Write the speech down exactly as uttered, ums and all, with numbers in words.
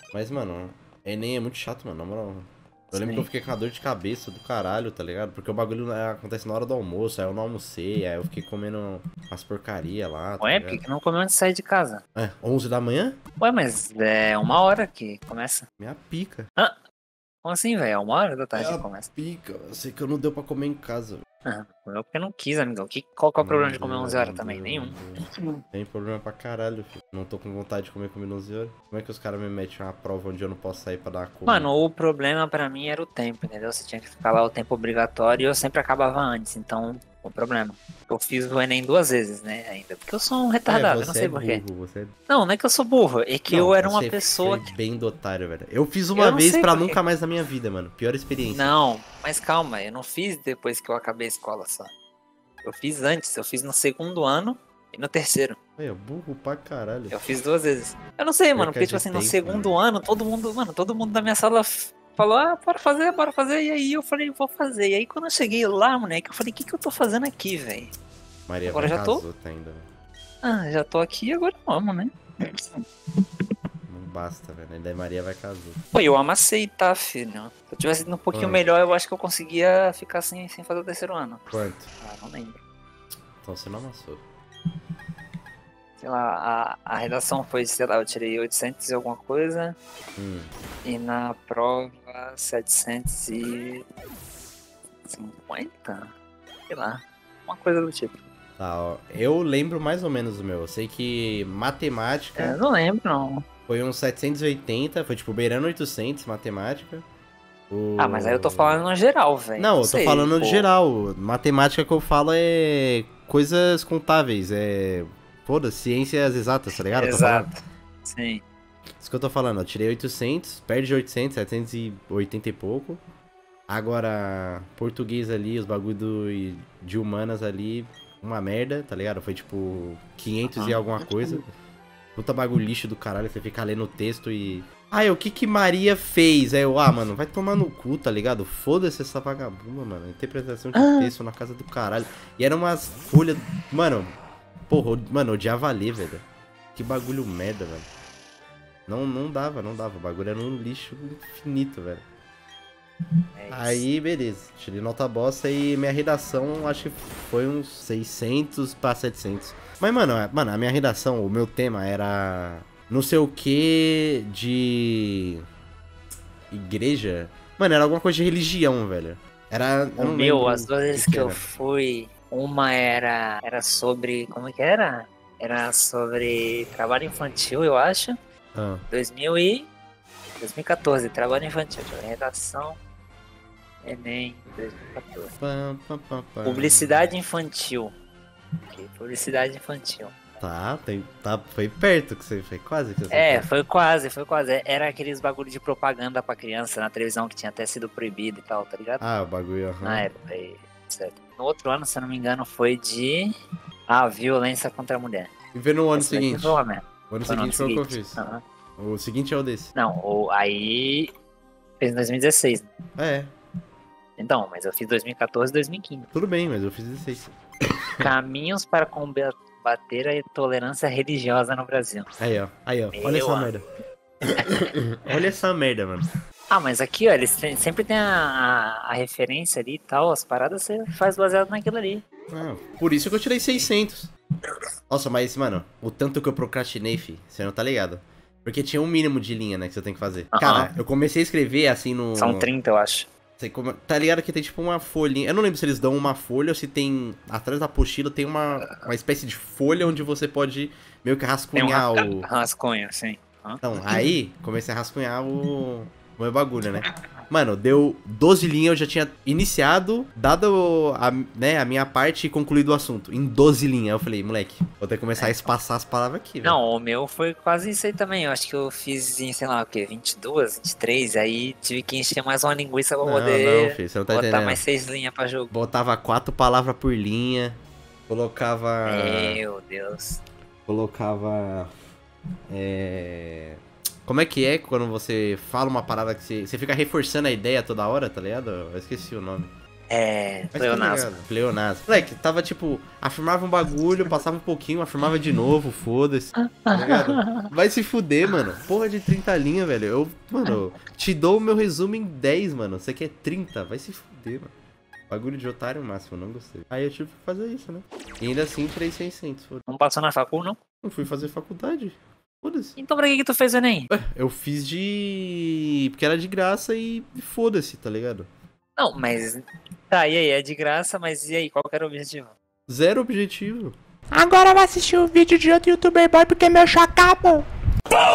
Mas, mano, Enem é muito chato, mano, na moral. Eu lembro que eu Sim. fiquei com a dor de cabeça do caralho, tá ligado? Porque o bagulho né, acontece na hora do almoço, aí eu não almocei, aí eu fiquei comendo umas porcaria lá, tá Ué, por que ligado? que não comeu antes de sair de casa? É, onze da manhã? Ué, mas é uma hora que começa. Minha pica. Hã? Como assim, velho? É uma hora da É tarde a que começa. pica, eu sei que eu não deu pra comer em casa. Ah, comeu porque não quis, amigão. Que, qual que é o Não problema de deu, comer onze não horas também? deu, não Nenhum. deu. Tem problema pra caralho, filho. Não tô com vontade de comer comida onze horas. Como é que os caras me metem uma prova onde eu não posso sair pra dar uma comida? Mano, o problema pra mim era o tempo, entendeu? Você tinha que ficar lá o tempo obrigatório e eu sempre acabava antes, então, o problema. Eu fiz o Enem duas vezes, né, ainda. Porque eu sou um É, retardado, eu não você é sei porquê. burro, você é... Não, não é que eu sou burro, é que Não, eu era uma você foi pessoa que... bem do otário, velho. Eu fiz uma Eu não vez sei pra porquê. nunca mais na minha vida, mano. Pior experiência. Não, mas calma, eu não fiz depois que eu acabei a escola só. Eu fiz antes, eu fiz no segundo ano e no terceiro. É, burro pra caralho. Eu fiz duas vezes. Eu não sei, mano, Perca porque, tipo de assim, no tempo, segundo mano. ano, todo mundo, mano, todo mundo da minha sala f- falou, ah, bora fazer, bora fazer. E aí eu falei, vou fazer. E aí quando eu cheguei lá, moleque, eu falei, o que que eu tô fazendo aqui, velho? Maria Agora vai já tô, casou tá ainda, velho. ah, já tô aqui, agora vamos, né? Não basta, velho. Ainda Maria vai casou. Pô, eu amassei, tá, filho? Se eu tivesse ido um pouquinho Ah. melhor, eu acho que eu conseguia ficar sem, sem fazer o terceiro ano. Quanto? Ah, não lembro. Então você não amassou. Sei lá, a, a redação foi, sei lá, eu tirei oitocentos e alguma coisa. Hum. E na prova, setecentos e cinquenta? Sei lá, uma coisa do tipo. Tá, ó. Eu lembro mais ou menos do meu. Eu sei que É, matemática não lembro, não. foi uns setecentos e oitenta. Foi tipo beirando oitocentos, matemática. O... Ah, mas aí eu tô falando no geral, velho. Não, eu tô sei, falando pô. de geral. Matemática que eu falo é coisas contáveis, é. Foda-se, ciências exatas, tá ligado? Eu tô falando. Exato. Sim. Isso que eu tô falando, eu tirei oitocentos, perde oitocentos, setecentos e oitenta e pouco. Agora, português ali, os bagulho do, de humanas ali, uma merda, tá ligado? Foi tipo quinhentos e Aham. alguma coisa. Puta bagulho lixo do caralho, você fica lendo o texto e... Ah, o que que Maria fez? Aí eu, ah, mano, vai tomar no cu, tá ligado? Foda-se essa vagabunda, mano. Interpretação de Ah. texto na casa do caralho. E eram umas folhas... Mano, porra, eu- mano, eu odiava ler, velho. Que bagulho merda, velho. Não, não dava, não dava. O bagulho era um lixo infinito, velho. É isso. Aí, beleza. Tirei nota bosta e minha redação acho que foi uns seiscentos pra setecentos. Mas, mano, a- mano, a minha redação, o meu tema era não sei o que de igreja. Mano, era alguma coisa de religião, velho. Era, eu O não meu, lembro as duas o vezes que, que, que eu era. fui, uma era, era sobre. Como é que era? Era sobre trabalho infantil, eu acho. Ah, dois mil e... dois mil e quatorze, trabalho infantil. Deixa eu ver, redação. Enem, dois mil e quatorze. pam, pam, pam, pam. Publicidade infantil. Ok, publicidade infantil. Tá, tem, tá, foi perto que você foi, quase que você É, acertou. foi quase, foi quase. Era aqueles bagulho de propaganda pra criança na televisão que tinha até sido proibido e tal, tá ligado? Ah, o bagulho, aham. Na época, aí, certo. No outro ano, se eu não me engano, foi de. Ah, violência contra a mulher. E vê no ano Esse daqui seguinte. foi uma merda. O ano Foi no seguinte foi o que eu seguinte. fiz. Aham. O seguinte é o desse. Não, o, aí. Fez em dois mil e dezesseis. Né? É, Então, mas eu fiz dois mil e quatorze e dois mil e quinze. tudo bem, mas eu fiz dezesseis. Caminhos para combater a intolerância religiosa no Brasil. Aí, ó. Aí, ó. Olha Meu essa amigo. merda. Olha essa merda, mano. Ah, mas aqui, ó, eles têm- sempre tem a, a, a referência ali e tal, as paradas você faz baseado naquilo ali. Ah, por isso que eu tirei seiscentos. Nossa, mas, mano, o tanto que eu procrastinei, fi, você não tá ligado? Porque tinha um mínimo de linha, né, que você tem que fazer. Aham. Cara, eu comecei a escrever assim no... São trinta, eu acho. Você come- Tá ligado que tem tipo uma folhinha. Eu não lembro se eles dão uma folha ou se tem. Atrás da apostila tem uma, uma espécie de folha onde você pode meio que Tem um rascunhar ra- o. rascunho, sim. Hã? Então, aí comecei a rascunhar o. O meu bagulho, né? Mano, deu doze linhas, eu já tinha iniciado, dado a, né, a minha parte e concluído o assunto. Em doze linhas. Eu falei, moleque, vou ter que começar a espaçar as palavras aqui, velho. Não, o meu foi quase isso aí também. Eu acho que eu fiz em, sei lá, o quê? vinte e duas, vinte e três. Aí tive que encher mais uma linguiça pra Não, poder não, filho, você não tá botar entendendo. mais seis linhas pra jogo. Botava quatro palavras por linha. Colocava. Meu Deus. Colocava. É. Como é que é quando você fala uma parada que você, você fica reforçando a ideia toda hora, tá ligado? Eu esqueci o nome. É, Mas tá pleonasmo. ligado? Pleonasmo. Moleque, tava tipo, afirmava um bagulho, passava um pouquinho, afirmava de novo, foda-se. Tá ligado? Vai se fuder, mano. Porra de trinta linhas, velho. Eu, mano, te dou o meu resumo em dez, mano. Você quer trinta? Vai se fuder, mano. Bagulho de otário máximo, não gostei. Aí eu tive que fazer isso, né? E ainda assim tirei seiscentos. Foda. Não passou na facul, não? Não fui fazer faculdade. Foda-se. Então pra que que tu fez o Enem? Ué, eu fiz de... porque era de graça e foda-se, tá ligado? Não, mas... Tá, e aí? É de graça, mas e aí? Qual que era o objetivo? Zero objetivo. Agora eu vou assistir o vídeo de outro youtuber boy porque meu chá acaba.